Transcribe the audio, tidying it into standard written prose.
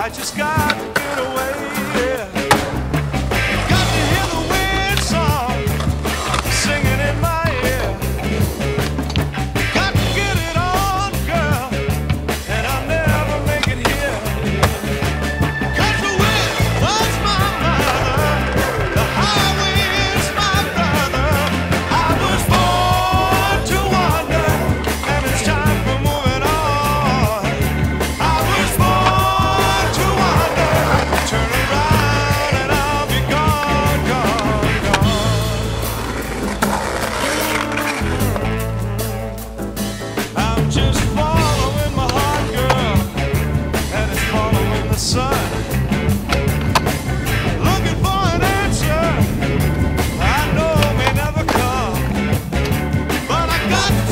just got to get away. Yeah. Got to hear the wind song singing in my ear. Got to get it on, girl, and I'll never make it here. 'Cause the wind was my mother, the highway is my brother. I was born to wander, and it's time for moving on. I was born to wander, turn around and I'll be gone, gone, gone. I'm just following my heart, girl, and it's following the sun. Looking for an answer I know may never come, but I got